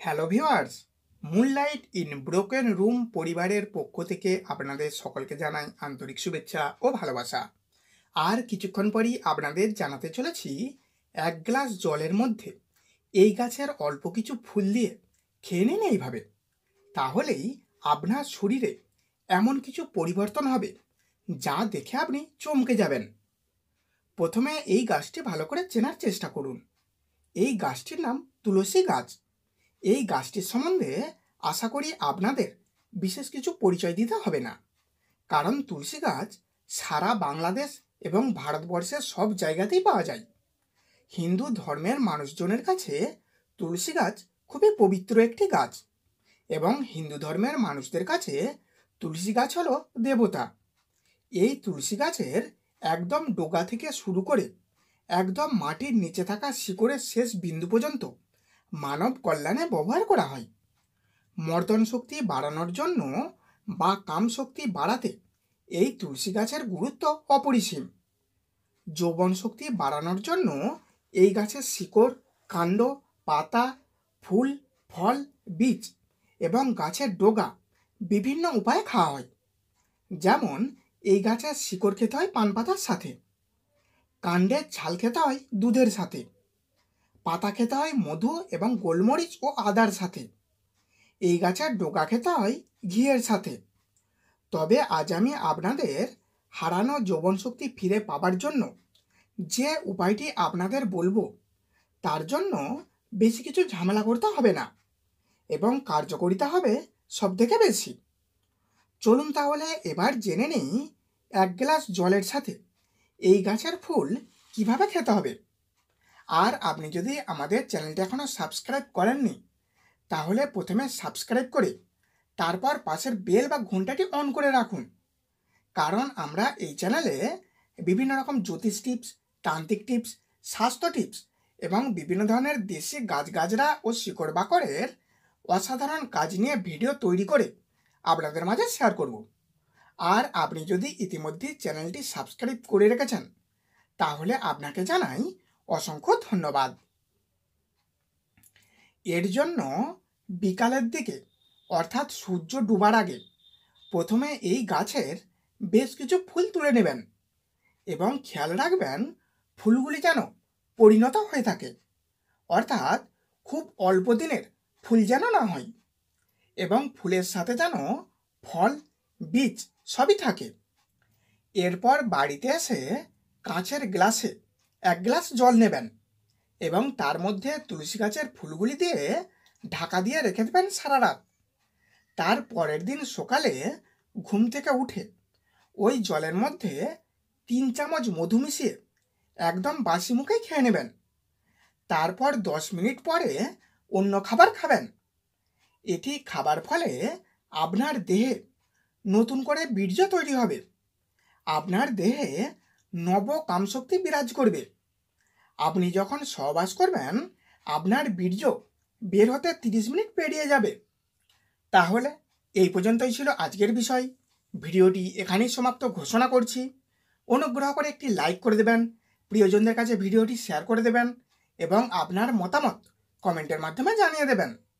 Hello viewers, moonlight in broken room পরিবারের পক্ষ থেকে আপনাদের সকলকে জানাই আন্তরিক শুভেচ্ছা ও ভালোবাসা। আর কিছুক্ষণ পরই আপনাদের জানাতে চলেছি এক গ্লাস জলের মধ্যে এই গাছের অল্প কিছু ফুল দিয়ে খেয়ে নিন এইভাবে, তাহলেই আপনার শরীরে এমন কিছু পরিবর্তন হবে যা দেখে আপনি চমকে যাবেন। প্রথমে এই গাছটি ভালো করে চেনার চেষ্টা করুন। এই গাছটির নাম তুলসী গাছ। এই গাছটির সম্বন্ধে আশা করি আপনাদের বিশেষ কিছু পরিচয় দিতে হবে না, কারণ তুলসী গাছ সারা বাংলাদেশ এবং ভারতবর্ষের সব জায়গাতেই পাওয়া যায়। হিন্দু ধর্মের মানুষজনের কাছে তুলসী গাছ খুবই পবিত্র একটি গাছ, এবং হিন্দু ধর্মের মানুষদের কাছে তুলসী গাছ হলো দেবতা। এই তুলসী গাছের একদম ডগা থেকে শুরু করে একদম মাটির নিচে থাকা শিকড়ের শেষ বিন্দু পর্যন্ত মানব কল্যাণে ব্যবহার করা হয়। মর্দন শক্তি বাড়ানোর জন্য বা কাম শক্তি বাড়াতে এই তুলসী গাছের গুরুত্ব অপরিসীম। যৌবন শক্তি বাড়ানোর জন্য এই গাছের শিকড়, কাণ্ড, পাতা, ফুল, ফল, বীজ এবং গাছের ডগা বিভিন্ন উপায়ে খাওয়া হয়। যেমন এই গাছের শিকড় খেতে হয় পান পাতার সাথে, কাণ্ডের ছাল খেতে হয় দুধের সাথে, পাতা খেতে হয় মধু এবং গোলমরিচ ও আদার সাথে, এই গাছের ডগা খেতে হয় ঘিয়ের সাথে। তবে আজ আমি আপনাদের হারানো যৌবন শক্তি ফিরে পাবার জন্য যে উপায়টি আপনাদের বলবো, তার জন্য বেশি কিছু ঝামেলা করতে হবে না এবং কার্যকারিতা হবে সব থেকে বেশি। চলুন তাহলে এবার জেনে নিই এক গ্লাস জলের সাথে এই গাছের ফুল কিভাবে খেতে হবে। আর আপনি যদি আমাদের চ্যানেলটি এখনও সাবস্ক্রাইব করেননি, তাহলে প্রথমে সাবস্ক্রাইব করে তারপর পাশের বেল বা ঘন্টাটি অন করে রাখুন, কারণ আমরা এই চ্যানেলে বিভিন্ন রকম জ্যোতিষ টিপস, তান্ত্রিক টিপস, স্বাস্থ্য টিপস এবং বিভিন্ন ধরনের দেশি গাছগাছড়া ও শিকড় বাকড়ের অসাধারণ কাজ নিয়ে ভিডিও তৈরি করে আপনাদের মাঝে শেয়ার করব। আর আপনি যদি ইতিমধ্যে চ্যানেলটি সাবস্ক্রাইব করে রেখেছেন, তাহলে আপনাকে জানাই অসংখ্য ধন্যবাদ। এর জন্য বিকালের দিকে অর্থাৎ সূর্য ডুবার আগে প্রথমে এই গাছের বেশ কিছু ফুল তুলে নেবেন এবং খেয়াল রাখবেন ফুলগুলি যেন পরিণত হয়ে থাকে, অর্থাৎ খুব অল্প দিনের ফুল যেন না হয়, এবং ফুলের সাথে যেন ফল, বীজ সবই থাকে। এরপর বাড়িতে এসে কাঁচের গ্লাসে এক গ্লাস জল নেবেন এবং তার মধ্যে তুলসী গাছের ফুলগুলি দিয়ে ঢাকা দিয়ে রেখে দেবেন সারা রাত। তার পরের দিন সকালে ঘুম থেকে উঠে ওই জলের মধ্যে 3 চামচ মধু মিশিয়ে একদম বাসি মুখে খেয়ে নেবেন। তারপর 10 মিনিট পরে অন্য খাবার খাবেন। এটি খাবার ফলে আপনার দেহে নতুন করে বীর্য তৈরি হবে, আপনার দেহে নব কামশক্তি বিরাজ করবে। আপনি যখন সহবাস করবেন, আপনার বীর্য বের হতে 30 মিনিট পেরিয়ে যাবে। তাহলে এই পর্যন্তই ছিল আজকের বিষয়। ভিডিওটি এখানেই সমাপ্ত ঘোষণা করছি। অনুগ্রহ করে একটি লাইক করে দেবেন, প্রিয়জনদের কাছে ভিডিওটি শেয়ার করে দেবেন এবং আপনার মতামত কমেন্টের মাধ্যমে জানিয়ে দেবেন।